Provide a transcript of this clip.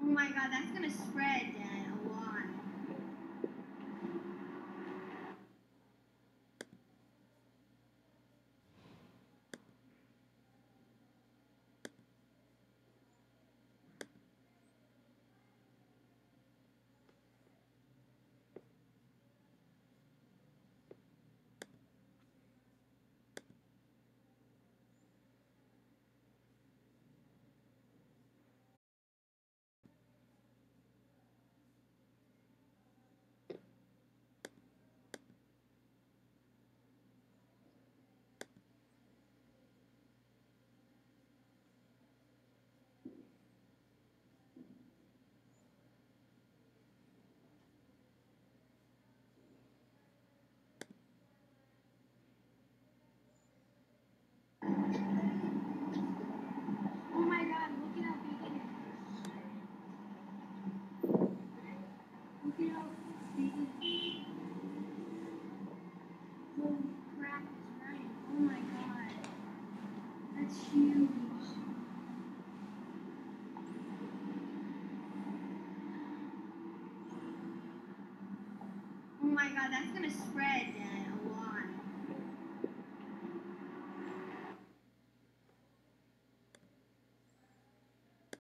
Oh my god, that's gonna spread then a lot. Oh my god, look at how big it is. Look at how big it is. Holy crap, it's right. Oh my god. That's huge. Oh my god, that's gonna spread then.